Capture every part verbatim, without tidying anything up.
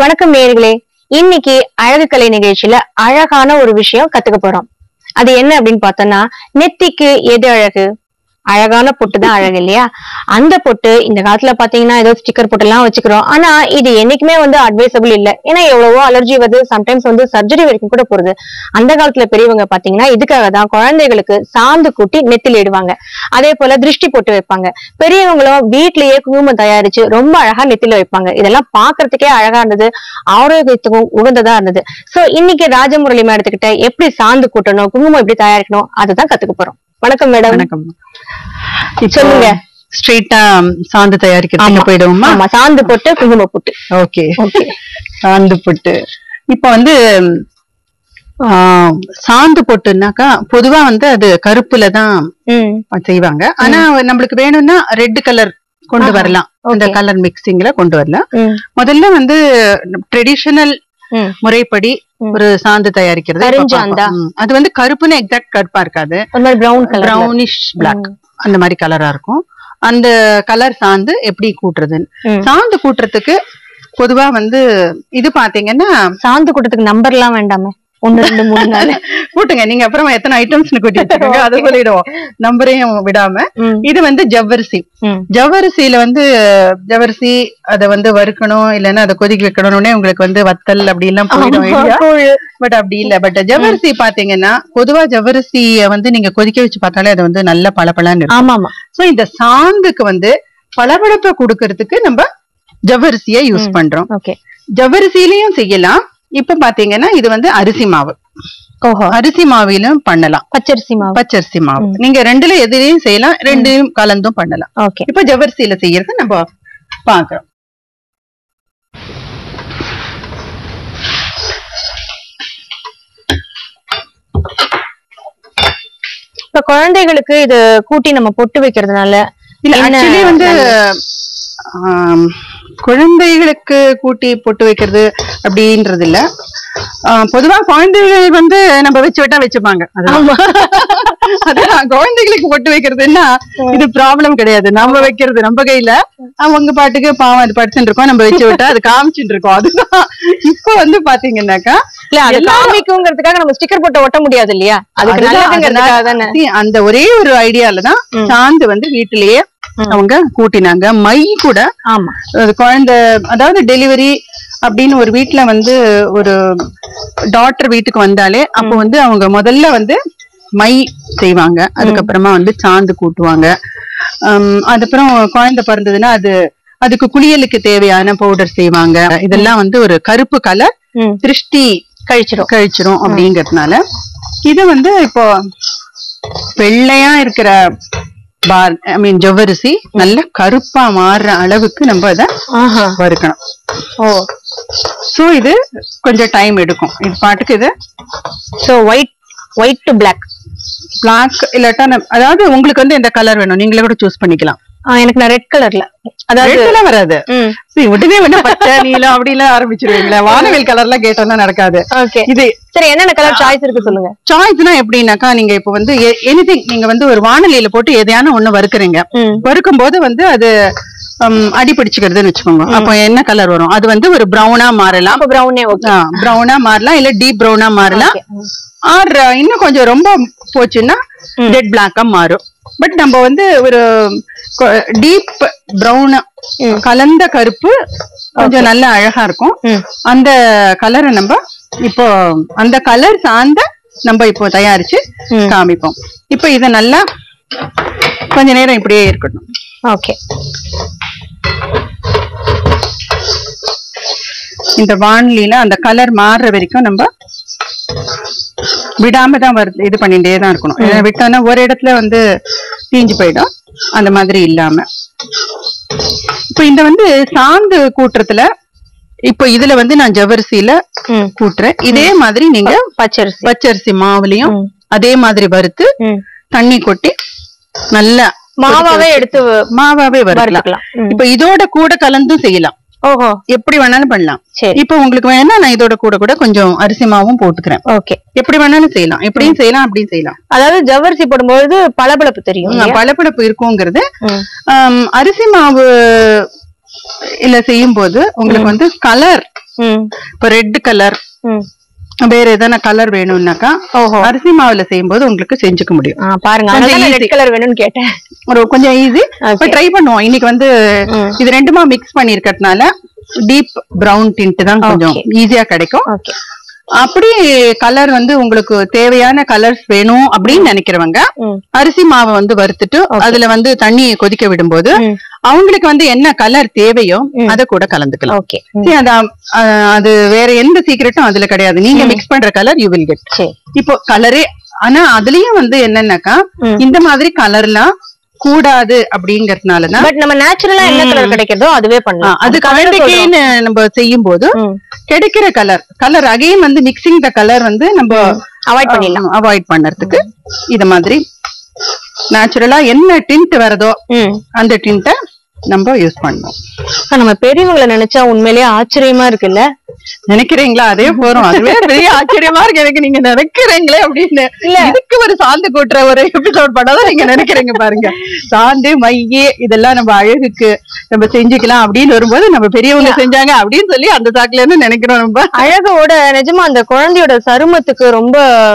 வணக்கம் நேயர்களே. இன்னைக்கு அழகு கலை நிகழ்ச்சியில அழகான ஒரு விஷயம் கத்துக்க போறோம். அது என்ன அப்படின்னு பார்த்தோம்னா, நெத்திக்கு எது அழகு? அழகான பொட்டு தான் அழகு இல்லையா? அந்த பொட்டு இந்த காலத்துல பாத்தீங்கன்னா ஏதோ ஸ்டிக்கர் பொட்டு எல்லாம் வச்சுக்கிறோம். ஆனா இது என்னைக்குமே வந்து அட்வைசபிள் இல்ல. ஏன்னா எவ்வளவோ அலர்ஜி வருது, சம்டைம்ஸ் வந்து சர்ஜரி வரைக்கும் கூட போறது. அந்த காலத்துல பெரியவங்க பாத்தீங்கன்னா இதுக்காக தான் குழந்தைகளுக்கு சாந்து கூட்டி நெத்தில இடுவாங்க. அதே போல திருஷ்டி போட்டு வைப்பாங்க. பெரியவங்களும் வீட்லயே குங்குமம் தயாரிச்சு ரொம்ப அழகா நெத்தில வைப்பாங்க. இதெல்லாம் பாக்குறதுக்கே அழகா இருந்தது, ஆரோக்கியத்துக்கும் உகந்ததா இருந்தது. சோ இன்னைக்கு ராஜமுரளி மேடத்து கிட்ட எப்படி சாந்து கூட்டணும், குங்குமம் எப்படி தயாரிக்கணும் அதுதான் கத்துக்க போறோம். வணக்கம் மேடம். வணக்கம். சொல்லுங்க. ஸ்ட்ரெயிட்டா சாந்து தயாரிக்கிறதுக்கு போயிடுவோமா? ஆமா, சாந்து போட்டு குங்கும போட்டு. ஓகே ஓகே சாந்து போட்டு. இப்ப வந்து சாந்து போட்டுனாக்கா பொதுவா வந்து அது கருப்புல தான் செய்வாங்க. ஆனா நம்மளுக்கு வேணும்னா ரெட் கலர் கொண்டு வரலாம். அந்த கலர் மிக்சிங்ல கொண்டு வரலாம். முதல்ல வந்து ட்ரெடிஷனல் முறைப்படி ஒரு சாந்து தயாரிக்கிறது. அது வந்து கருப்புன்னு எக்ஸாக்ட் கருப்பா இருக்காது, பிரவுனிஷ் பிளாக் அந்த மாதிரி கலரா இருக்கும். அந்த கலர் சாந்து எப்படி கூட்டுறதுன்னு, சாந்து கூட்டுறதுக்கு பொதுவா வந்து இது பாத்தீங்கன்னா சாந்து கூட்டத்துக்கு நம்பர் எல்லாம் வேண்டாமே, ஒன்னு ரெண்டு மூணு நாலு கூட்டுங்க. நீங்க அப்புறமா எத்தனை ஐட்டம்ஸ் கூட்டி வச்சுக்கோங்க, அதை சொல்லிடுவோம் நம்பரையும் விடாம. இது வந்து ஜவ்வரிசி. ஜவ்வரிசியில வந்து ஜவ்வரிசி அதை வந்து வறுக்கணும், இல்லைன்னா அதை கொதிக்க வைக்கணும்னே உங்களுக்கு வந்து வத்தல் அப்படி எல்லாம் போயிடும். பட் அப்படி இல்ல. பட் ஜவ்வரிசி பாத்தீங்கன்னா பொதுவா ஜவ்வரிசிய வந்து நீங்க கொதிக்க வச்சு பார்த்தாலே அது வந்து நல்ல பளபளன்னு இருக்கும். சோ இந்த சாந்துக்கு வந்து பளபளப்பை கொடுக்கறதுக்கு நம்ம ஜவ்வரிசிய யூஸ் பண்றோம். ஜவ்வரிசியிலயும் செய்யலாம். இப்ப பாத்தீங்கன்னா இது வந்து அரிசி மாவு. ஓஹோ, அரிசி மாவிலும் பண்ணலாம். பச்சரிசி மாவு, பச்சரிசி மாவு நீங்க ரெண்டுல எதுலயும் செய்யலாம், ரெண்டையும் கலந்தும் பண்ணலாம். ஓகே, இப்ப ஜவ்வரிசியில செய்யறது நம்ம பாக்குறோம். இப்ப குழந்தைகளுக்கு இது கூட்டி நம்ம பொட்டு வைக்கிறதுனால இல்ல, ஆக்சுவலி வந்து குழந்தைகளுக்கு கூட்டி பொட்டு வைக்கிறது அப்படின்றது இல்ல. பொதுவா குழந்தைகள் வந்து நம்ம வச்சு விட்டா வச்சுப்பாங்க. அதுதான் குழந்தைகளுக்கு பொட்டு வைக்கிறதுன்னா இது ப்ராப்ளம் கிடையாது. நம்ம வைக்கிறது நம்ம கையில, அவங்க பாட்டுக்கு பாவம் அது படிச்சுட்டு இருக்கோம், நம்ம வச்சு விட்டா அது காமிச்சுட்டு இருக்கோம். அதுதான் இப்ப வந்து பாத்தீங்கன்னாக்கா இல்ல, அது காமிக்குங்கிறதுக்காக நம்ம ஸ்டிக்கர் போட்டு ஒட்ட முடியாது இல்லையா? அதுக்கு அந்த ஒரே ஒரு ஐடியாலதான் சாந்து வந்து வீட்டிலேயே அவங்க கூட்டினாங்க. மை கூட ஆமா, குழந்தை அதாவது டெலிவரி அப்படின்னு ஒரு வீட்டுல வந்து ஒரு டாக்டர் வீட்டுக்கு வந்தாலே அப்போ வந்து அவங்க முதல்ல வந்து மை செய்வாங்க, அதுக்கப்புறமா வந்து சாந்து கூட்டுவாங்க. ஆஹ் அதுக்கப்புறம் குழந்தை பிறந்ததுன்னா அது அதுக்கு குளியலுக்கு தேவையான பவுடர் செய்வாங்க. இதெல்லாம் வந்து ஒரு கருப்பு கலர் திருஷ்டி கழிச்சிரும் கழிச்சிரும் அப்படிங்கறதுனால இது வந்து இப்போ வெள்ளையா இருக்கிற பார் ஐ மீன் ஜவ்வரிசி நல்ல கருப்பா மாறுற அளவுக்கு நம்ம அதை வறுக்கணும். ஓ, சோ இது கொஞ்சம் டைம் எடுக்கும். இது பாட்டுக்கு இது so white white to black black இல்லாட்டா, அதாவது உங்களுக்கு வந்து எந்த கலர் வேணும் நீங்களே கூட சூஸ் பண்ணிக்கலாம். எனக்கு நான் ரெட் கலர்ல, அதாவது வராது உடனே வந்து பச்சை நீலம் அப்படி எல்லாம் ஆரம்பிச்சிருவீங்களா? வானவில் கலர்ல கேட்டோம்னா நடக்காது. இது சரி, என்னென்ன கலர் சாய்ஸ் இருக்கு சொல்லுங்க. சாய்ஸ்னா எப்படின்னாக்கா, நீங்க இப்ப வந்து எனிதிங் நீங்க வந்து ஒரு வானலியில போட்டு எதையான ஒண்ணு வறுக்குறீங்க. வறுக்கும் போது வந்து அது அடி பிடிச்சுக்கிறதுன்னு வச்சுக்கோங்க. அப்போ என்ன கலர் வரும்? அது வந்து ஒரு பிரவுனா மாறலாம், பிரவுனா மாறலாம், இல்ல டீப் பிரவுனா மாறலாம், ஆர் இன்னும் கொஞ்சம் ரொம்ப போச்சுன்னா டெட் பிளாக்கா மாறும். பட் நம்ம வந்து ஒரு டீப் பிரவுன் கலந்த கருப்பு கொஞ்சம் நல்ல அழகா இருக்கும். அந்த கலரை நம்ம இப்போ அந்த கலர் சார்ந்த நம்ம இப்போ தயாரிச்சு காமிப்போம். இப்போ இத நல்லா கொஞ்ச நேரம் இப்படியே இருக்கட்டும். ஓகே, இந்த வானிலையில அந்த கலர் மாறுற வரைக்கும் நம்ம விடாம தான் வருது இது பண்ணிட்டே தான் இருக்கணும். விட்டோம்னா ஒரு இடத்துல வந்து தீஞ்சு போயிடும். அந்த மாதிரி இல்லாம இப்ப இந்த வந்து சாந்து கூட்டுறதுல இப்போ இதுல வந்து நான் ஜவ்வரிசியில கூட்டுறேன். இதே மாதிரி நீங்க பச்சரிசி பச்சரிசி மாவுலயும் அதே மாதிரி வறுத்து தண்ணி கொட்டி நல்லா மாவாவே எடுத்து மாவாவே வறுக்கலாம். இப்ப இதோட கூட கலந்தும் செய்யலாம். ஓஹோ, எப்படி வேணாலும் பண்ணலாம். இப்ப உங்களுக்கு வேணா நான் இதோட கூட கூட கொஞ்சம் அரிசி மாவும் போட்டுக்கிறேன். ஓகே, எப்படி வேணாலும் செய்யலாம், எப்படியும் செய்யலாம், அப்படியும் செய்யலாம். அதாவது ஜவ்வரிசி போடும்போது பளபளப்பு தெரியும், பளபளப்பு இருக்குங்கிறது. அரிசி மாவு இல்ல செய்யும் போது உங்களுக்கு வந்து கலர் இப்ப ரெட் கலர் வேற எதனா கலர் வேணும்னாக்கா அரிசி மாவுல செய்யும் போது உங்களுக்கு செஞ்சுக்க முடியும். பாருங்க ரெட் கலர் வேணும்னு கேட்டேன். ஒரு கொஞ்சம் ஈஸி, ட்ரை பண்ணுவோம். இன்னைக்கு வந்து இது ரெண்டுமா மிக்ஸ் பண்ணி இருக்கிறதுனால டீப் பிரவுன் டிண்ட் தான் கொஞ்சம் ஈஸியா கிடைக்கும். அப்படி கலர் வந்து உங்களுக்கு தேவையான கலர்ஸ் வேணும் அப்படின்னு நினைக்கிறவங்க அரிசி மாவை வந்து வறுத்துட்டு அதுல வந்து தண்ணி கொதிக்க விடும்போது அவங்களுக்கு வந்து என்ன கலர் தேவையோ அதை கூட கலந்துக்கலாம். அது வேற எந்த சீக்கிரட்டும் அதுல கிடையாது. நீங்க மிக்ஸ் பண்ற கலர் யூ வில் கெட். இப்போ கலரே ஆனா அதுலயும் வந்து என்னன்னாக்கா இந்த மாதிரி கலர்லாம் கூடாது அப்படிங்கறதுனாலதான் பட் நம்ம நேச்சுரலா என்ன கலர் கிடைக்கிறதோ அதுவே பண்ணலாம். அது குழந்தைக்குன்னு நம்ம செய்யும் போது கிடைக்கிற கலர் கலர் அகைன் வந்து மிக்சிங் த கலர் வந்து நம்ம அவாய்ட் பண்ணிடலாம். அவாய்ட் பண்ணறதுக்கு இத மாதிரி நேச்சுரலா என்ன டிண்ட் வரதோ அந்த டிண்ட நம்ம யூஸ் பண்ணுவோம். நம்ம பெரியவங்களை நினைச்சா உண்மையிலேயே ஆச்சரியமா இருக்குல்ல. நினைக்கிறீங்களா? அதே போறோம். அதுவே பெரிய ஆச்சரியமா இருக்கு எனக்கு. நீங்க நினைக்கிறீங்களே அப்படின்னு இல்ல, இதுக்கு ஒரு சாந்து கூட்டுற ஒரு எபிசோட் பண்ணாதான் நீங்க நினைக்கிறீங்க பாருங்க. சாந்து மைய இதெல்லாம் நம்ம அழகுக்கு நம்ம செஞ்சுக்கலாம் அப்படின்னு வரும்போது நம்ம பெரியவங்க செஞ்சாங்க அப்படின்னு சொல்லி அந்த சாக்குல இருந்து நினைக்கிறோம். நம்ம அழகோட நிஜமா அந்த குழந்தையோட சருமத்துக்கு ரொம்ப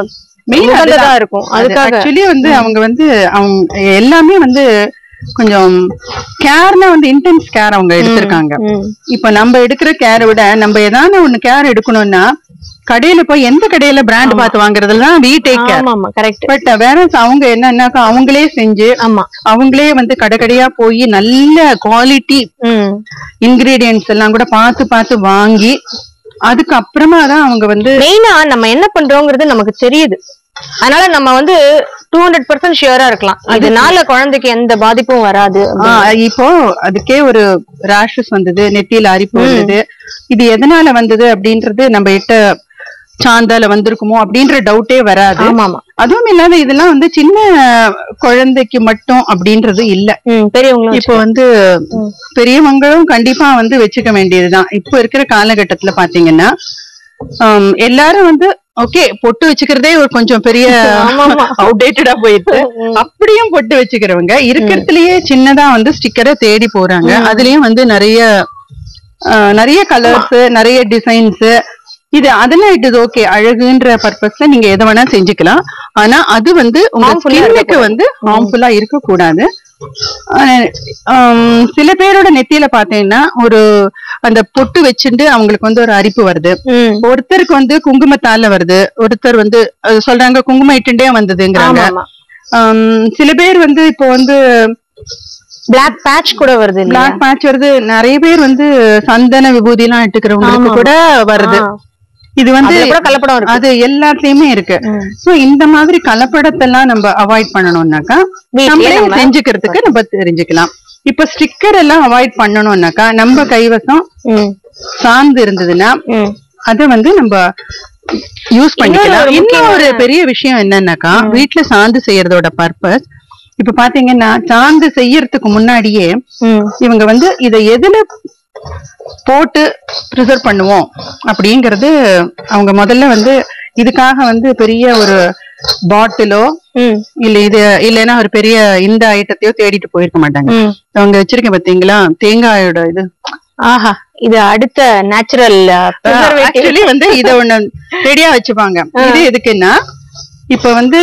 மெயினா இருக்கும். அதுக்காக ஆக்சுவலி வந்து அவங்க வந்து அவங்க எல்லாமே வந்து கொஞ்சம் கேர்னா வந்து இன்டென்ஸ் கேர் அவங்க எடுத்திருக்காங்க. இப்ப நம்ம எடுக்கிற கேரை விட நம்ம ஏதாவது ஒண்ணு கேர் எடுக்கணும்னா கடையில போய் எந்த கடையில பிராண்ட் பார்த்து வாங்குறதுலாம் we take care. பட் வேற அவங்க என்னன்னாக்கா அவங்களே செஞ்சு அவங்களே வந்து கடை கடையா போய் நல்ல குவாலிட்டி இன்கிரீடியன்ட்ஸ் எல்லாம் கூட பார்த்து பார்த்து வாங்கி அதுக்கு அப்புறமா தான் அவங்க வந்து மெயினா நம்ம என்ன பண்றோங்கிறது நமக்கு தெரியுது. அதனால நம்ம வந்து டூ ஹண்ட்ரட் பர்சன்ட் ஷியரா இருக்கலாம். அதனால குழந்தைக்கு எந்த பாதிப்பும் வராது. இப்போ அதுக்கே ஒரு ரேஷஸ் வந்தது, நெத்தியில அரிப்பு வந்தது, இது எதனால வந்தது அப்படின்றது நம்ம கிட்ட சாந்தால வந்திருக்குமோ அப்படின்ற டவுட்டே வராது. அதுவும் இல்லாத இதெல்லாம் வந்து சின்ன குழந்தைக்கு மட்டும் அப்படின்றது இல்ல, பெரியவங்களும் இப்போ வந்து பெரியவங்களும் கண்டிப்பா வந்து வச்சுக்க வேண்டியதுதான். இப்போ இருக்கிற காலகட்டத்துல பாத்தீங்கன்னா எல்லாரும் வந்து ஓகே பொட்டு வச்சுக்கிறதே ஒரு கொஞ்சம் பெரிய அவுடேட்டடா போயிட்டு அப்படியும் பொட்டு வச்சுக்கிறவங்க இருக்கிறதுலயே சின்னதா வந்து ஸ்டிக்கரை தேடி போறாங்க. அதுலயும் வந்து நிறைய நிறைய கலர்ஸ் நிறைய டிசைன்ஸ் இது அதெல்லாம் இட் இஸ் ஓகே. அழகுன்ற பர்பஸ்ல நீங்க எதை வேணா செஞ்சுக்கலாம். ஆனா அது வந்து உங்க ஸ்கின்னுக்கு வந்து ஹார்ம்ஃபுல்லா இருக்க கூடாது. சில பேரோட நெத்தியில பாத்தீங்கன்னா ஒரு அந்த பொட்டு வச்சுட்டு அவங்களுக்கு வந்து ஒரு அரிப்பு வருது. ஒருத்தருக்கு வந்து குங்குமத்தால வருது, ஒருத்தர் வந்து சொல்றாங்க குங்குமம் இட்டுண்டே வந்ததுங்கிறாங்க. சில பேர் வந்து இப்போ வந்து பிளாக் பேட்ச் கூட வருது, பிளாக் பேட்ச் வருது. நிறைய பேர் வந்து சந்தன விபூதி எல்லாம் இட்டுக்கிறவங்களுக்கு கூட வருது. இது வந்து கலப்படம் அது எல்லாத்துலயுமே இருக்கு. சோ இந்த மாதிரி கலப்படத்தெல்லாம் நம்ம அவாய்ட் பண்ணணும்னாக்கா நம்மளே செஞ்சுக்கிறதுக்கு நம்ம தெரிஞ்சுக்கலாம். இப்ப ஸ்டிக்கர் எல்லாம் அவாய்ட் பண்ணணும்னாக்கா நம்ம கைவசம் சாந்து இருந்ததுன்னா அத வந்து நம்ம யூஸ் பண்ணிக்கலாம். இன்னும் ஒரு பெரிய விஷயம் என்னன்னாக்கா வீட்டுல சாந்து செய்யறதோட பர்பஸ் இப்ப பாத்தீங்கன்னா சாந்து செய்யறதுக்கு முன்னாடியே இவங்க வந்து இத எதுல போட்டு ப்ரிசர்வ் பண்ணுவோம் அப்படிங்கறது அவங்க முதல்ல வந்து இதுக்காக வந்து பெரிய ஒரு பாட்டிலோ இல்ல இது இல்லைன்னா ஒரு பெரிய இந்த ஐட்டத்தையோ தேடிட்டு போயிருக்க மாட்டாங்க. அவங்க வச்சிருக்கேன் பாத்தீங்களா தேங்காயோட இது. ஆஹா, இது அடுத்த நேச்சுரல் ஆக்சுவலி வந்து இத ஒண்ணு ரெடியா வச்சுப்பாங்க. இது எதுக்குன்னா இப்ப வந்து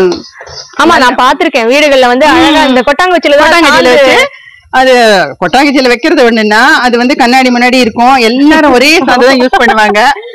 ஆமா நான் பாத்திருக்கேன் வீடுகள்ல வந்து அழகா இந்த கொட்டாங்குச்சில கொட்டாங்குச்சில வச்சு அது கொட்டாங்குச்சியில வைக்கிறது ஒண்ணுன்னா அது வந்து கண்ணாடி முன்னாடி இருக்கும். எல்லாரும் ஒரே சாதம் யூஸ் பண்ணுவாங்க.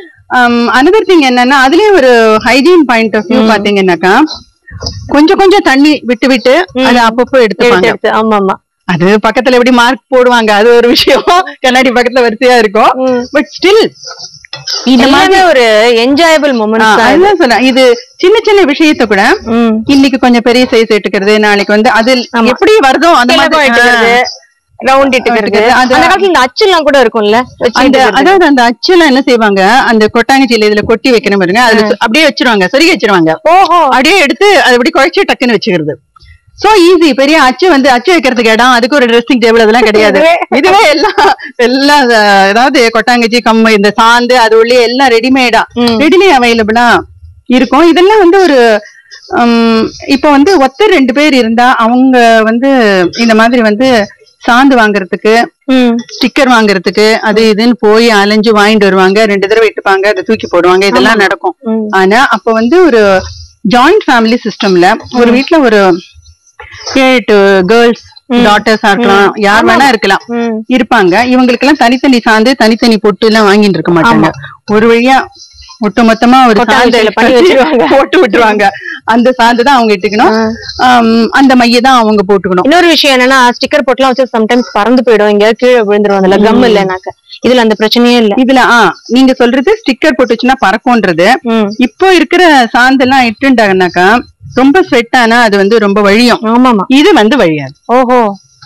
அனதர் திங் என்னன்னா அதுலயும் ஒரு ஹைஜீன் பாயிண்ட் ஆஃப் வியூ பாத்தீங்கன்னாக்கா கொஞ்சம் கொஞ்சம் தண்ணி விட்டு விட்டு அதை அப்பப்போ எடுத்துப்பாங்க. ஆமா ஆமா அது பக்கத்துல எப்படி மார்க் போடுவாங்க அது ஒரு விஷயம், கண்ணாடி பக்கத்துல வரிசையா இருக்கும். பட் ஸ்டில் இந்த மாதிரி ஒரு என்ஜாயபிள் மொமெண்ட். அதுதான் சொல்றேன், இது சின்ன சின்ன விஷயத்த கூட இன்னைக்கு கொஞ்சம் பெரிய சைஸ் எடுக்கிறது, நாளைக்கு வந்து அது எப்படி வருதோ அந்த மாதிரி ரவுண்ட் இட்டுக்கிறது. அந்த காலத்துல இந்த அச்சு எல்லாம் கூட இருக்கும்ல, அந்த அதாவது அந்த அச்சு எல்லாம் என்ன செய்வாங்க அந்த கொட்டாங்குச்சியில இதுல கொட்டி வைக்கணும் பாருங்க, அதுல அப்படியே வச்சிருவாங்க, சொருகி வச்சிருவாங்க. ஓஹோ, அப்படியே எடுத்து அது அப்படி குழைச்சி டக்குன்னு வச்சுக்கிறது. So easy. பெரிய அச்சு வந்து அச்சு வைக்கிறதுக்கு இடம், அதுக்கு ஒரு ட்ரெஸ்ஸிங் டேபிள் அதெல்லாம் கிடையாது. இதுவே எல்லாம் எல்லாம் அதாவது கொட்டாங்குச்சி கம்மு இந்த சாந்து அது உள்ளே எல்லாம் ரெடிமேடா ரெடிமே அவைலபிளா இருக்கும். இதெல்லாம் வந்து ஒரு இப்ப வந்து ஒருத்தர் ரெண்டு பேர் இருந்தா அவங்க வந்து இந்த மாதிரி வந்து சாந்து வாங்குறதுக்கு ஸ்டிக்கர் வாங்குறதுக்கு அது இதுன்னு போய் அலைஞ்சு வாங்கிட்டு வருவாங்க, ரெண்டு தடவை இட்டுப்பாங்க, அதை தூக்கி போடுவாங்க, இதெல்லாம் நடக்கும். ஆனா அப்ப வந்து ஒரு ஜாயிண்ட் ஃபேமிலி சிஸ்டம்ல ஒரு வீட்டுல ஒரு ஏழு கேர்ள்ஸ் டாட்டர்ஸா இருக்கலாம், யார் வேணா இருக்கலாம் இருப்பாங்க. இவங்களுக்கு எல்லாம் தனித்தனி சாந்து தனித்தனி பொட்டு எல்லாம் வாங்கிட்டு இருக்க மாட்டாங்க. ஒரு வழியா ஒட்டுமொத்தமா ஒரு சாந்து போட்டு விட்டுருவாங்க. அந்த சாந்து தான் அவங்க இட்டுக்கணும், அந்த மைய தான் அவங்க போட்டுக்கணும். இன்னொரு விஷயம் என்னன்னா ஸ்டிக்கர் போட்டுலாம் வச்சு சம்டைம்ஸ் பறந்து போயிடும், எங்க கீழே விழுந்துருவாங்கல்ல, கம் இல்லைனாக்க. இதுல அந்த பிரச்சனையே இல்ல. இதுல ஆஹ் நீங்க சொல்றது ஸ்டிக்கர் போட்டுச்சுன்னா பறக்கும்ன்றது. இப்போ இருக்கிற சாந்து எல்லாம் இட்டுண்டாங்கனாக்கா ரொம்ப ஸ்வெட் ஆனா அது வந்து ரொம்ப வழியும். ஆமாமா, இது வந்து வழியாது. ஓஹோ.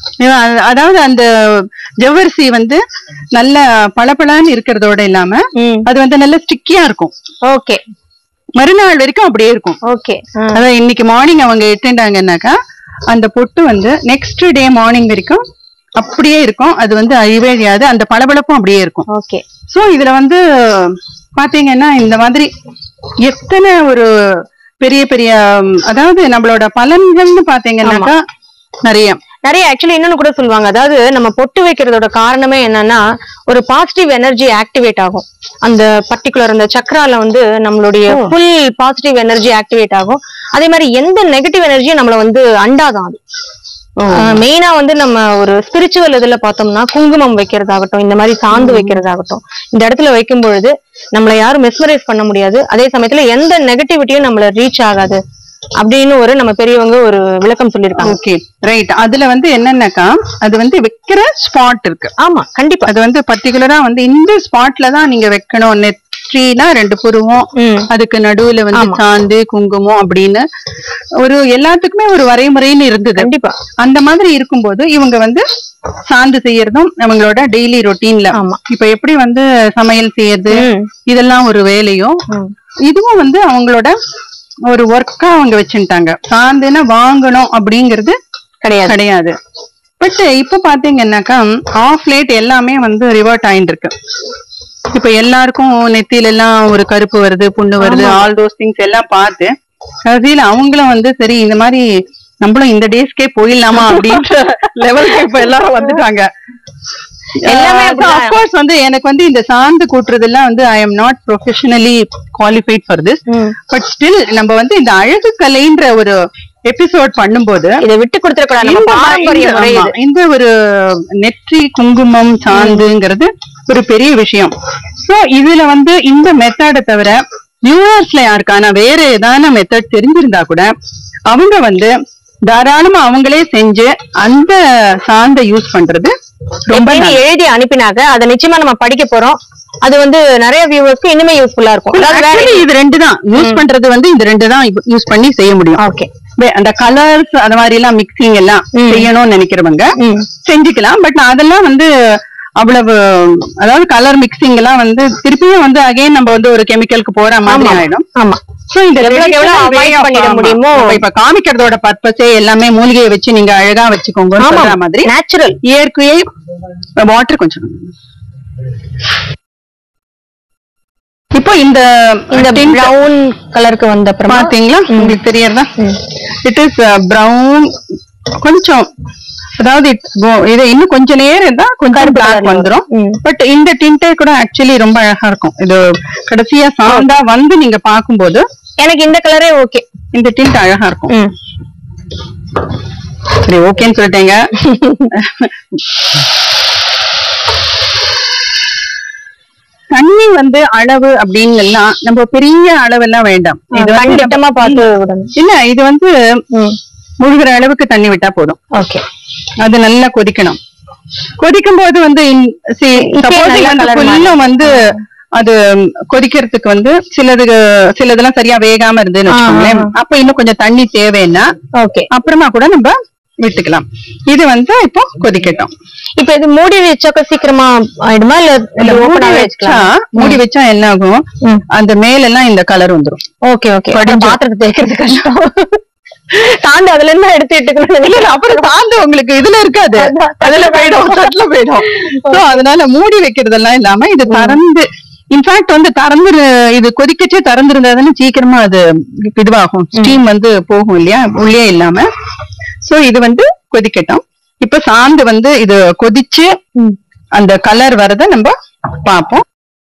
அதாவது அந்த ஜவ்வரிசி வந்து நல்ல பளபளன்னு இருக்கிறதோட இல்லாம அது வந்து நல்ல ஸ்டிக்கியா இருக்கும். ஓகே, மறுநாள் வரைக்கும் அப்படியே இருக்கும். ஓகே, அதான் இன்னைக்கு மார்னிங் அவங்க எட்டுண்டாங்கன்னாக்கா அந்த பொட்டு வந்து நெக்ஸ்ட் டே மார்னிங் வரைக்கும் அப்படியே இருக்கும். அது வந்து அழிவே அழியாது, அந்த பளபளப்பும் அப்படியே இருக்கும். ஓகே. சோ இதுல வந்து பாத்தீங்கன்னா இந்த மாதிரி எத்தனை ஒரு பெரிய பெரிய அதாவது நம்மளோட பலன்கள்னு பாத்தீங்கன்னாக்கா நிறைய நிறைய ஆக்சுவலி இன்னொன்னு கூட சொல்லுவாங்க. அதாவது நம்ம பொட்டு வைக்கிறதோட காரணமே என்னன்னா ஒரு பாசிட்டிவ் எனர்ஜி ஆக்டிவேட் ஆகும். அந்த பர்டிகுலர் அந்த சக்கரால வந்து நம்மளுடைய ஃபுல் பாசிட்டிவ் எனர்ஜி ஆக்டிவேட் ஆகும். அதே மாதிரி எந்த நெகட்டிவ் எனர்ஜியும் நம்மள வந்து அண்டாதான். அது மெயினா வந்து நம்ம ஒரு ஸ்பிரிச்சுவல் இதுல பார்த்தோம்னா குங்குமம் வைக்கிறதாகட்டும், இந்த மாதிரி சாந்து வைக்கிறதாகட்டும், இந்த இடத்துல வைக்கும் பொழுது நம்மள யாரும் மெஸ்மரைஸ் பண்ண முடியாது. அதே சமயத்துல எந்த நெகட்டிவிட்டியும் நம்மள ரீச் ஆகாது அப்படின்னு ஒரு நம்ம பெரியவங்க ஒரு விளக்கம் சொல்லிருக்காங்க. Okay, right. அதுல வந்து என்னன்னாக்கா அது வந்து வைக்கிற ஸ்பாட் இருக்கு. ஆமா, கண்டிப்பா. அது வந்து பர்டிகுலரா வந்து இந்த ஸ்பாட்ல தான் நீங்க வைக்கணும். நெற்றினா ரெண்டு புருவம், அதுக்கு நடுவுல வந்து சாந்து குங்குமம் அப்படின்னு ஒரு எல்லாத்துக்குமே ஒரு வரைமுறைன்னு இருந்தது. கண்டிப்பா. அந்த மாதிரி இருக்கும்போது இவங்க வந்து சாந்து செய்யறதும் அவங்களோட டெய்லி ரொட்டீன்ல. ஆமா, இப்ப எப்படி வந்து சமையல் செய்யறது இதெல்லாம் ஒரு வேலையும், இதுவும் வந்து அவங்களோட ஒரு ஒர்க்கா அவங்க வச்சுட்டாங்க. சாந்துன்னா வாங்கணும் அப்படிங்கிறது கிடையாது கிடையாது பட் இப்ப பாத்தீங்கன்னாக்கா ஆஃப் லேட் எல்லாமே வந்து ரிவர்ட் ஆயிட்டு இருக்கு. இப்ப எல்லாருக்கும் நெத்தியில எல்லாம் ஒரு கருப்பு வருது, புண்ணு வருது, ஆல் தோஸ் திங்ஸ் எல்லாம் பார்த்து கடைசியில அவங்களும் வந்து சரி இந்த மாதிரி நம்மளும் இந்த டேஸ்க்கே போயிடலாமா அப்படின்ற லெவலுக்கு இப்ப எல்லாரும் வந்துட்டாங்க. எல்லாமே அஃப்கோர்ஸ் வந்து எனக்கு வந்து இந்த சாந்து கூட்டுறது எல்லாம் வந்து I am not professionally qualified for this. But still நம்ம வந்து இந்த அழகு கலைன்ற ஒரு எபிசோட் பண்ணும்போது இதை விட்டு கொடுத்துருக்கூடாது. இந்த ஒரு நெற்றி குங்குமம் சாந்துங்கிறது ஒரு பெரிய விஷயம். சோ இதுல வந்து இந்த மெத்தடை தவிர வியூவர்ஸ்ல யாருக்கான வேற ஏதான மெத்தட் தெரிஞ்சிருந்தா கூட அவங்க வந்து தாராளமா அவங்களே செஞ்சு அந்த சாந்தை யூஸ் பண்றது ரொம்ப எழுதி அனுப்பினாங்க. அதை நிச்சயமா நம்ம படிக்க போறோம். அது வந்து நிறைய வியூவர்ஸ்க்கு இன்னுமே யூஸ்ஃபுல்லா இருக்கும். இது ரெண்டு தான் யூஸ் பண்றது வந்து இந்த ரெண்டு தான் யூஸ் பண்ணி செய்ய முடியும். ஓகே, அந்த கலர்ஸ் அந்த மாதிரி எல்லாம் மிக்சிங் எல்லாம் செய்யணும்னு நினைக்கிறவங்க செஞ்சுக்கலாம். பட் அதெல்லாம் வந்து அவ்வளவு அதாவது கலர் மிக்சிங் எல்லாம் வந்து திருப்பியும் வந்து அகைன் நம்ம வந்து ஒரு கெமிக்கலுக்கு போற மாதிரி ஆயிடும். ஆமா. சோ இந்த முடியுமோ இப்ப காமிக்கிறதோட பர்பஸே எல்லாமே மூலிகையை வச்சு நீங்க அழகா வச்சுக்கோங்க சொல்ற மாதிரி நேச்சுரல் இயற்கையை வாட்டர் கொஞ்சம். இப்போ இந்த பிரவுன் கலருக்கு வந்த பாத்தீங்களா உங்களுக்கு தெரியறதா? இட் இஸ் பிரவுன் கொஞ்சம், அதாவது இது இன்னும் கொஞ்ச நேரம் தான் கொஞ்சம் பிளாக் வந்துரும். பட் இந்த டிண்டே கூட ஆக்சுவலி ரொம்ப அழகா இருக்கும். இது கடைசியா சாந்தா வந்து நீங்க பாக்கும்போது எனக்கு இந்த கலரே ஓகே, இந்த டிண்ட் அழகா இருக்கும். சரி, ஓகேன்னு சொல்லிட்டேங்க. தண்ணி வந்து அளவு அப்படின்னு எல்லாம் நம்ம பெரிய அளவு எல்லாம் வேண்டாம். இது கண்டிப்பா பார்த்து இல்ல, இது வந்து முழுகிற அளவுக்கு தண்ணி விட்டா போதும். ஓகே, அது நல்லா கொதிக்கணும். கொதிக்கும் போது வந்து வந்து அது கொதிக்கிறதுக்கு வந்து சிலது சிலதெல்லாம் சரியா வேகாம இருந்துன்னு வச்சுக்கோங்களேன். அப்ப இன்னும் கொஞ்சம் தண்ணி தேவைன்னா ஓகே அப்புறமா கூட நம்ம விட்டுக்கலாம். இது வந்து இப்போ கொதிக்கட்டும். இப்ப இது மூடி வச்சாக்க சீக்கிரமா ஆயிடுமா இல்ல மூடி வச்சா மூடி வச்சா என்ன ஆகும், அந்த மேல எல்லாம் இந்த கலர் வந்துரும். ஓகே ஓகே, பாத்திரத்தை தேய்க்கிறது கஷ்டம். சாந்து அதுல இருந்து எடுத்து எடுத்துக்கணும். அப்புறம் சாந்து உங்களுக்கு இதுல இருக்காது, அதுல போயிடும், தட்டுல போயிடும். சோ அதனால மூடி வைக்கிறதெல்லாம் இல்லாம இது திறந்து, இன்ஃபேக்ட் வந்து திறந்து இது கொதிக்கச்சே திறந்திருந்தாதானே சீக்கிரமா அது இதுவாகும், ஸ்டீம் வந்து போகும் இல்லையா, உள்ளே இல்லாம. சோ இது வந்து கொதிக்கட்டும். இப்ப சாந்து வந்து இது கொதிச்சு அந்த கலர் வரத நம்ம பார்ப்போம்.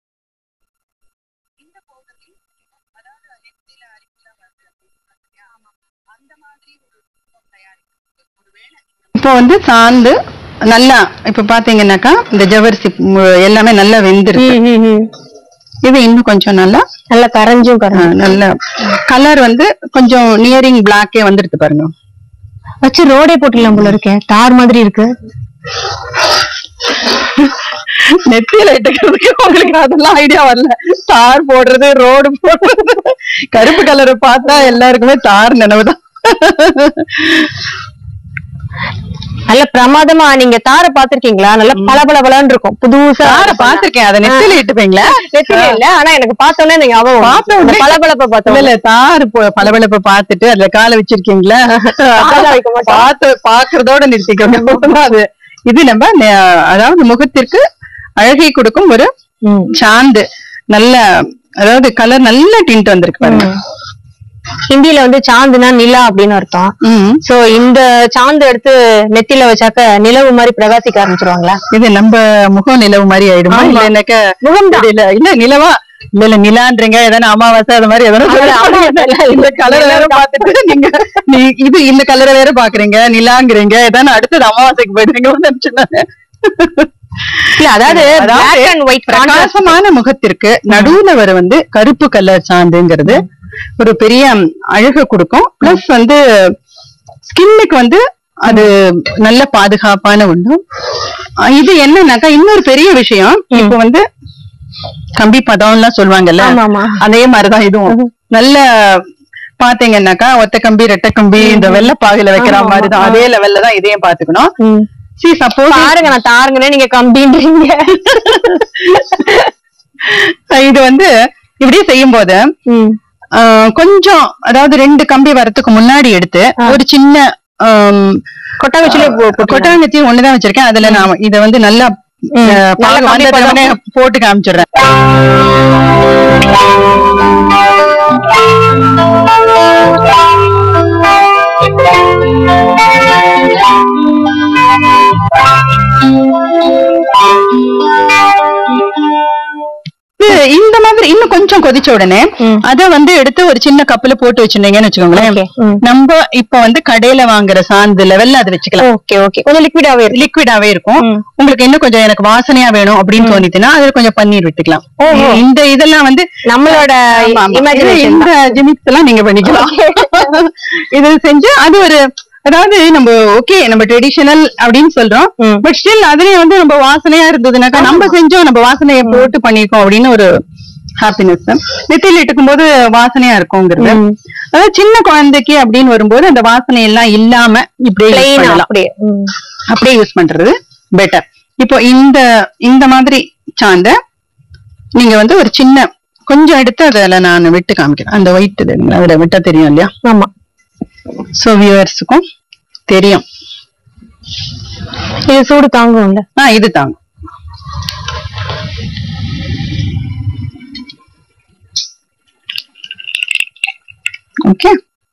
இப்போ வந்து சாந்து நல்லா இப்ப பாத்தீங்கன்னாக்கா இந்த ஜவ்வரிசி எல்லாமே நல்லா வெந்திருக்கு. இது இன்னும் கொஞ்சம் நல்லா நல்லா கரைஞ்சும் நல்ல கலர் வந்து கொஞ்சம் நியரிங் பிளாக்கே வந்துருக்கு பாருங்க. வச்சு ரோடே போட்டுலாம் போல இருக்கேன், தார் மாதிரி இருக்கு. நெத்தியில இட்டுக்கிறதுக்கு உங்களுக்கு அதெல்லாம் ஐடியா வரல. தார் போடுறது, ரோடு போடுறது, கருப்பு கலரை பார்த்தா எல்லாருக்குமே தார் நினைவுதான். நல்ல பிரமாதமா நீங்க தார பாத்திருக்கீங்களா? நல்ல பல பல பலன்னு இருக்கும். புதுசா தார பாத்திருக்கேன். அதை நெத்தியில இட்டுப்பீங்களா? நெத்தியில இல்ல, ஆனா எனக்கு பார்த்தோன்னே நீங்க அவ பார்த்தோம் பளபளப்ப பார்த்தோம். இல்ல தாரு பளபளப்ப பாத்துட்டு அதுல காலை வச்சிருக்கீங்களா? பார்த்து பாக்குறதோட நிறுத்திக்கோங்க. அது இது நம்ம அதாவது முகத்திற்கு அழகை கொடுக்கும் ஒரு சாந்து. நல்ல அதாவது கலர் நல்ல டிண்ட் வந்திருக்கு பாருங்க. ஹிந்தியில வந்து சாந்துனா நிலா அப்படின்னு அர்த்தம். சோ இந்த சாந்து எடுத்து நெத்தில வச்சாக்க நிலவு மாதிரி பிரகாசிக்க ஆரம்பிச்சிருவாங்களா? இது நம்ம முகம் நிலவு மாதிரி ஆயிடுமா? இல்லைன்னாக்க முகம் தெரியல. இல்ல நிலவா இல்ல இல்ல நிலான்றீங்க, எதனா அமாவாசை அது மாதிரி எதனா இந்த கலரை வேற பாத்துட்டு நீங்க இது இந்த கலரை வேற பாக்குறீங்க, நிலாங்கிறீங்க, எதனா அடுத்தது அமாவாசைக்கு போயிடுறீங்க. அதாவது பிரகாசமான முகத்திற்கு நடுவுல வர வந்து கருப்பு கலர் சாந்துங்கிறது ஒரு பெரிய அழகு கொடுக்கும். பிளஸ் வந்து ஸ்கின்னுக்கு வந்து அது நல்ல பாதுகாப்பான ஒண்ணு. இது என்னன்னாக்கா இன்னொரு பெரிய விஷயம், இப்ப வந்து கம்பி பதம் எல்லாம் சொல்லுவாங்கல்ல, அதே மாதிரிதான் இதுவும். நல்ல பாத்தீங்கன்னாக்கா ஒத்த கம்பி ரெட்டை கம்பி இந்த வெள்ளை பாகுல வைக்கிற மாதிரிதான், அதே லெவல்ல தான் இதையும் பாத்துக்கணும். சி சப்போஸ் பாருங்க நான் தாருங்கன்னே நீங்க கம்பின்றீங்க. இது வந்து இப்படியே செய்யும் போது கொஞ்சம் அதாவது ரெண்டு கம்பி வரத்துக்கு முன்னாடி எடுத்து ஒரு சின்ன கொட்டாங்கச்சில கொட்டாங்கச்சி ஒண்ணுதான் வச்சிருக்கேன். அதுல நான் இத வந்து நல்லா போட்டு காமிச்சிடுறேன். இந்த மாதிரி இன்னும் கொஞ்சம் கொதிச்ச உடனே அத வந்து எடுத்து ஒரு சின்ன கப்புல போட்டு வச்சிருந்தீங்கன்னு வச்சுக்கோங்களேன். நம்ம இப்ப வந்து கடையில வாங்குற சாந்து லெவல்ல அதை வச்சுக்கலாம். கொஞ்சம் லிக்விடாவே லிக்விடாவே இருக்கும். உங்களுக்கு இன்னும் கொஞ்சம் எனக்கு வாசனையா வேணும் அப்படின்னு தோணிச்சுன்னா அதுல கொஞ்சம் பன்னீர் விட்டுக்கலாம். இந்த இதெல்லாம் வந்து நம்மளோட இந்த ஜிமிக்ஸ் எல்லாம் நீங்க பண்ணிக்கலாம். இது செஞ்சு அது ஒரு அதாவது நம்ம ஓகே நம்ம ட்ரெடிஷனல் அப்படின்னு சொல்றோம், பட் ஸ்டில் அதுலயும் வந்து நம்ம வாசனையா இருந்ததுனாக்கா நம்ம செஞ்சோம் நம்ம வாசனையை போட்டு பண்ணிருக்கோம் அப்படின்னு ஒரு ஹாப்பினஸ். நெத்தியில இட்டுக்கும் போது வாசனையா இருக்கும்ங்கிறது. அதாவது சின்ன குழந்தைக்கு அப்படின்னு வரும்போது அந்த வாசனை எல்லாம் இல்லாம இப்படியே அப்படியே யூஸ் பண்றது பெட்டர். இப்போ இந்த இந்த மாதிரி சாந்த நீங்க வந்து ஒரு சின்ன கொஞ்சம் எடுத்து அதுல நான் விட்டு காமிக்கிறேன். அந்த ஒயிட் அதுல விட்டா தெரியும் இல்லையா? ஆமா. சோ வியூவர்ஸுக்கும் தெரியும். இது சூடு தாங்கும்ல? ஆஹ் இது தாங்கும். ஓகே,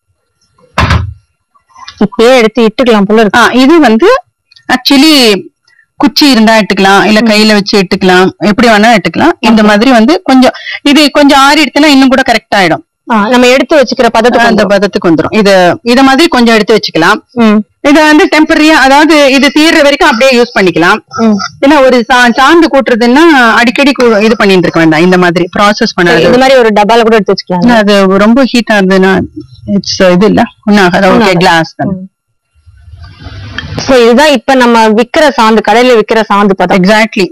இப்பயே எடுத்து இட்டுக்கலாம் போல இருக்கு. இது வந்து ஆக்சுவலி குச்சி இருந்தா இட்டுக்கலாம், இல்ல கையில வச்சு இட்டுக்கலாம், எப்படி வேணா இட்டுக்கலாம். இந்த மாதிரி வந்து கொஞ்சம் இது கொஞ்சம் ஆறி எடுத்தனா இன்னும் கூட கரெக்ட் ஆயிடும். நம்ம எடுத்து வச்சுக்கிற பதத்துக்கு அந்த பதத்துக்கு வந்துடும். இது இத மாதிரி கொஞ்சம் எடுத்து வச்சுக்கலாம். இத வந்து டெம்பரரியா அதாவது இது தீர்ற வரைக்கும் அப்படியே யூஸ் பண்ணிக்கலாம். ஏன்னா ஒரு சாந்து கூட்டுறதுன்னா அடிக்கடி இது பண்ணிட்டு இருக்க வேண்டாம். இந்த மாதிரி ப்ராசஸ் பண்ணாது. இந்த மாதிரி ஒரு டப்பால கூட எடுத்து வச்சுக்கலாம். அது ரொம்ப ஹீட்டா இருந்ததுன்னா இட்ஸ் இது இல்ல ஒன்னாக ஓகே கிளாஸ் தான். சோ இதுதான் இப்ப நம்ம விக்கிற சாந்து, கடையில விக்கிற சாந்து பதம். எக்ஸாக்ட்லி.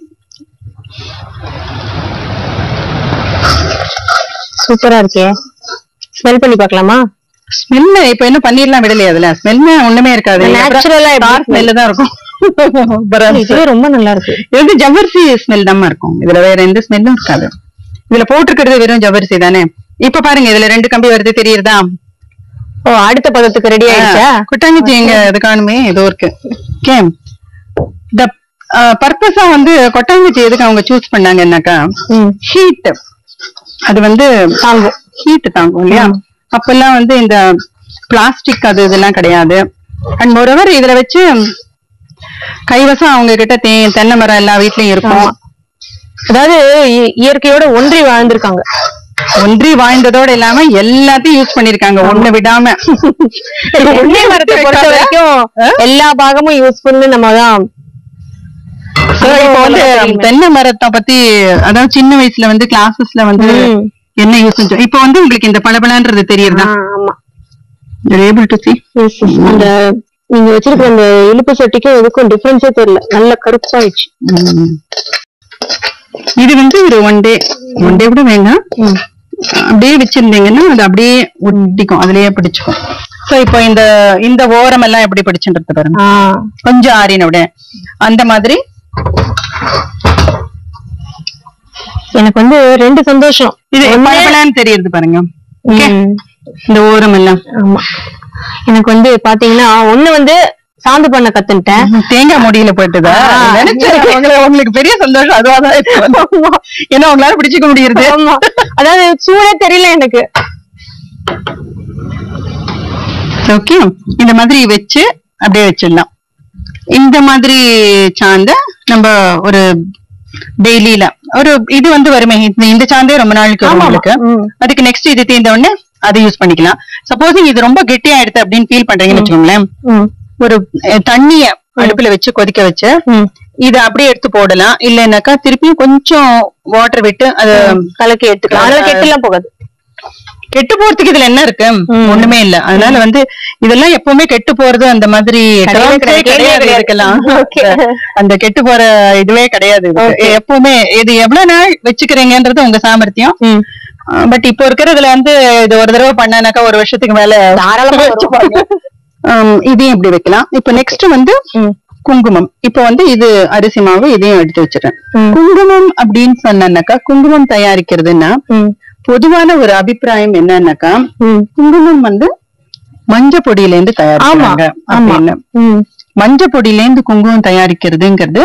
சூப்பரா இருக்கே. ஸ்மெல் பண்ணி பார்க்கலாமா? ஸ்மெல் இப்ப என்ன பன்னீர்லாம் விடலையா? அதுல ஸ்மெல் ஒண்ணுமே இருக்காது. நேச்சுரலா ஸ்மெல் தான் இருக்கும். இது ரொம்ப நல்லா இருக்கு. இது வந்து ஜவ்வரிசி ஸ்மெல் தான் இருக்கும். இதுல வேற எந்த ஸ்மெல்லும் இருக்காது. இதுல போட்டிருக்கிறது வெறும் ஜவ்வரிசி தானே. இப்ப பாருங்க இதுல ரெண்டு கம்பி வருது தெரியுதா? ஓ அடுத்த பதத்துக்கு ரெடி ஆயிடுச்சா? குட்டாங்கச்சி எங்க இதுக்கானுமே ஏதோ இருக்கு. ஓகே, த பர்பஸா வந்து கொட்டாங்கச்சி எதுக்கு அவங்க சூஸ் பண்ணாங்கன்னாக்கா ஹீட். அது வந்து தாங்கும், ஹீட் தாங்கும் இல்லையா? அப்பெல்லாம் வந்து இந்த பிளாஸ்டிக் அது இதெல்லாம் கிடையாது. அண்ட் மோரோவர் இதுல வச்சு கைவசம் அவங்க கிட்ட தே தென்னை மரம் எல்லா வீட்லயும் இருக்கும். அதாவது இயற்கையோட ஒன்றி வாழ்ந்திருக்காங்க. ஒன்றி வாழ்ந்ததோட இல்லாம எல்லாத்தையும் யூஸ் பண்ணிருக்காங்க, ஒண்ணு விடாம. ஒன்றே மரத்தை பொறுத்த வரைக்கும் எல்லா பாகமும் யூஸ்ஃபுல்னு நம்ம தான். இப்ப வந்து தென்னை மரத்தை பத்தி அதாவது சின்ன வயசுல வந்து கிளாஸஸ்ல வந்து என்ன யூஸ், இப்ப வந்து உங்களுக்கு இந்த பளபளன்றது தெரியுதா? ஆமா, able to see. அந்த நீங்க வச்சிருக்கிற அந்த இழுப்பு சட்டிக்கும் எதுக்கும் டிஃபரன்ஸே தெரியல, நல்ல கருப்பாயிடுச்சு. இது வந்து ஒரு ஒன் டே ஒன் டே கூட வேண்டாம், அப்படியே வச்சிருந்தீங்கன்னா அது அப்படியே ஒட்டிக்கும், அதுலயே பிடிச்சுக்கும். சோ இப்போ இந்த இந்த ஓரம் எல்லாம் எப்படி பிடிச்சுன்றது பாருங்க, கொஞ்சம் ஆறின விட அந்த மாதிரி. எனக்கு வந்து ரெண்டு சந்தோஷம், இது பளபளன்னு தெரியுது பாருங்க இந்த ஓரம் எல்லாம். ஆமா, எனக்கு வந்து பாத்தீங்கன்னா ஒண்ணு வந்து சாந்து பண்ண கத்துட்டேன், தேங்காய் முடியல போயிட்டுதா உங்களுக்கு பெரிய சந்தோஷம் அதுவாதான், ஏன்னா உங்களால பிடிச்சிக்க முடியுது. அதாவது சூடே தெரியல எனக்கு. ஓகே, இந்த மாதிரி வச்சு அப்படியே வச்சிடலாம். இந்த மாதிரி சாந்த நம்ம ஒரு டெய்லியில ஒரு இது வந்து வருமே, இந்த சாந்தே ரொம்ப நாளுக்கு வரும் உங்களுக்கு. அதுக்கு நெக்ஸ்ட் இது தீர்ந்த உடனே அதை யூஸ் பண்ணிக்கலாம். சப்போஸ் இது ரொம்ப கெட்டியா எடுத்து அப்படின்னு ஃபீல் பண்றீங்கன்னு வச்சுக்கோங்களேன், ஒரு தண்ணிய அடுப்புல வச்சு கொதிக்க வச்சு இத அப்படியே எடுத்து போடலாம். இல்லைன்னாக்கா திருப்பியும் கொஞ்சம் வாட்டர் விட்டு அதை கலக்கி எடுத்துக்கலாம். அதனால கெட்டுலாம் போகாது. கெட்டு போறதுக்கு இதுல என்ன இருக்கு, ஒண்ணுமே இல்ல. அதனால வந்து இதெல்லாம் எப்பவுமே கெட்டு போறது அந்த மாதிரி இருக்கலாம், அந்த கெட்டு போற இதுவே கிடையாது. எப்பவுமே இது எவ்வளவு நாள் வச்சுக்கிறீங்கன்றது உங்க சாமர்த்தியம். பட் இப்போ இருக்கிறதுல வந்து இது ஒரு தடவை பண்ணானாக்கா ஒரு வருஷத்துக்கு மேல தாராளமா வச்சுப்பாங்க. இதையும் இப்படி வைக்கலாம். இப்ப நெக்ஸ்ட் வந்து குங்குமம். இப்ப வந்து இது அரிசி மாவு, இதையும் எடுத்து வச்சிடறேன். குங்குமம் அப்படின்னு சொன்னாக்கா, குங்குமம் தயாரிக்கிறதுன்னா பொதுவான ஒரு அபிப்பிராயம் என்னன்னாக்கா, குங்குமம் வந்து மஞ்ச பொடியில இருந்து தயாரிக்கிறாங்க அப்படின்னு. மஞ்ச பொடியில இருந்து குங்குமம் தயாரிக்கிறதுங்கிறது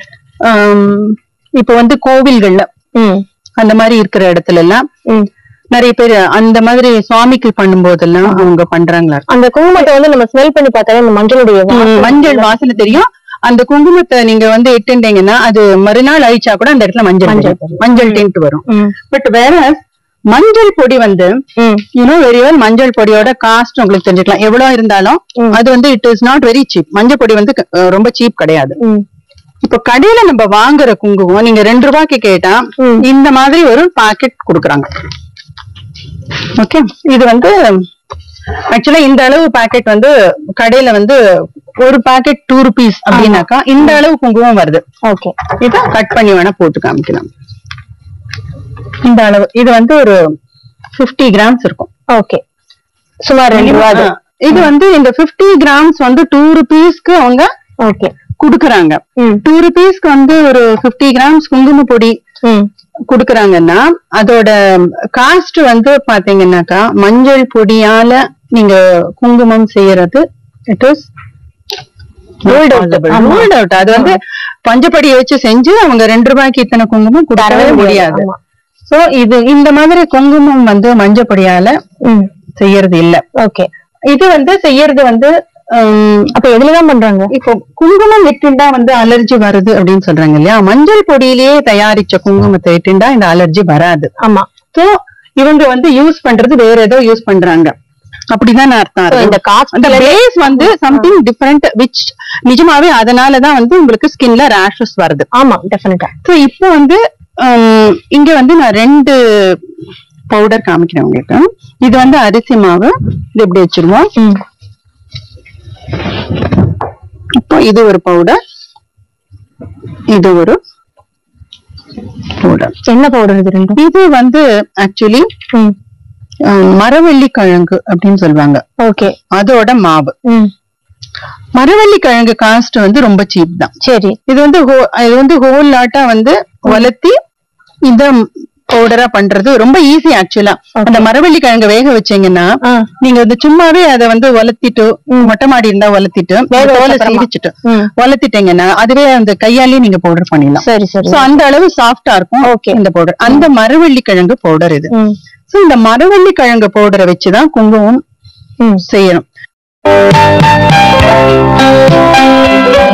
இப்ப வந்து கோவில்கள்ல அந்த மாதிரி இருக்கிற இடத்துல எல்லாம் நிறைய பேர் அந்த மாதிரி சுவாமிக்கு பண்ணும் போதெல்லாம் அவங்க பண்றாங்களா. அந்த குங்குமத்தை வந்து நம்ம ஸ்மெல் பண்ணி பார்த்தாலே அந்த மஞ்சளுடைய மஞ்சள் வாசனை தெரியும். அந்த குங்குமத்தை நீங்க வந்து இட்டுட்டீங்கன்னா அது மறுநாள் அழிச்சா கூட அந்த இடத்துல மஞ்சள் மஞ்சள் டென்ட் வரும். பட் வேற மஞ்சள் பொடி வந்து யூனோ வெரி வெல், மஞ்சள் பொடியோட காஸ்ட் உங்களுக்கு தெரிஞ்சுக்கலாம். எவ்வளவு இருந்தாலும் அது வந்து it is not very cheap. மஞ்சள் பொடி வந்து ரொம்ப சீப் கிடையாது. இப்ப கடையில நம்ம வாங்குற குங்குமம் நீங்க ரெண்டு ரூபாய்க்கு கேட்டா இந்த மாதிரி ஒரு பாக்கெட் கொடுக்குறாங்க. ஓகே, இது வந்து ஆக்சுவலா இந்த அளவு பாக்கெட் வந்து கடையில வந்து ஒரு பாக்கெட் டூ ருபீஸ் அப்படின்னாக்கா இந்த அளவு குங்குமம் வருது. ஓகே, இத கட் பண்ணி வேணா போட்டு காமிக்கலாம். இந்த அளவு இது வந்து ஒரு பிப்டி கிராம்ஸ் இருக்கும். ஓகே, சுமார் ரெண்டு ரூபாய். இது வந்து இந்த பிப்டி கிராம்ஸ் வந்து டூ ருபீஸ்க்கு அவங்க ஓகே குடுக்குறாங்க. டூ ருபீஸ்க்கு வந்து ஒரு பிப்டி கிராம்ஸ் குங்கும பொடி குடுக்குறாங்கன்னா அதோட காஸ்ட் வந்து பாத்தீங்கன்னாக்கா மஞ்சள் பொடியால நீங்க குங்குமம் செய்யறது இட் இஸ் ரூல்ட் அவுட். அது வந்து பஞ்சப்படியை வச்சு செஞ்சு அவங்க ரெண்டு ரூபாய்க்கு இத்தனை குங்குமம் கொடுக்கவே முடியாது. சோ இது இந்த மாதிரி குங்குமம் வந்து மஞ்சப்பொடியால செய்யறது இல்ல. ஓகே, இது வந்து செய்யறது வந்து அப்ப எதுலதான் பண்றாங்க. இப்போ குங்குமம் இட்டுண்டா வந்து அலர்ஜி வருது அப்படின்னு சொல்றாங்க இல்லையா, மஞ்சள் பொடியிலேயே தயாரிச்ச குங்குமத்தை இட்டுண்டா இந்த அலர்ஜி வராது. ஆமா, சோ இவங்க வந்து யூஸ் பண்றது வேற ஏதோ யூஸ் பண்றாங்க அப்படிதான் அர்த்தம். இந்த காஸ்ட் பேஸ் வந்து சம்திங் டிஃபரெண்ட் விச் நிஜமாவே அதனாலதான் வந்து உங்களுக்கு ஸ்கின்ல ரேஷஸ் வருது. ஆமா, டெஃபினட்டா. சோ இப்போ வந்து இங்க வந்து நான் ரெண்டு பவுடர் காமிக்கிறேன் உங்களுக்கு. இது வந்து அரிசி மாவு, இது எப்படி வச்சிருவோம். இப்போ இது ஒரு பவுடர், இது ஒரு பவுடர். என்ன பவுடர் இது ரெண்டும்? இது வந்து ஆக்சுவலி மரவள்ளி கிழங்கு அப்படின்னு சொல்லுவாங்க. ஓகே, அதோட மாவு. மரவள்ளி கிழங்கு காஸ்ட் வந்து ரொம்ப சீப் தான். சரி, இது வந்து இது வந்து ஹோல் லாட்டா வந்து வளர்த்தி இந்த பவுடரா பண்றது ரொம்ப ஈஸி. ஆக்சுவலா அந்த மரவள்ளி கிழங்கு வேக வச்சீங்கன்னா நீங்க வந்து சும்மாவே அதை வந்து வளர்த்திட்டு மொட்டை மாடி இருந்தா வளர்த்திட்டு சீரிச்சுட்டு வளர்த்திட்டீங்கன்னா அதுவே அந்த கையாலேயே நீங்க பவுடர் பண்ணிடலாம். சரி சரி, அந்த அளவு சாஃப்டா இருக்கும். ஓகே, இந்த பவுடர் அந்த மரவள்ளி கிழங்கு பவுடர் இது. சோ இந்த மரவள்ளி கிழங்கு பவுடரை வச்சுதான் குங்குமம் செய்யணும்.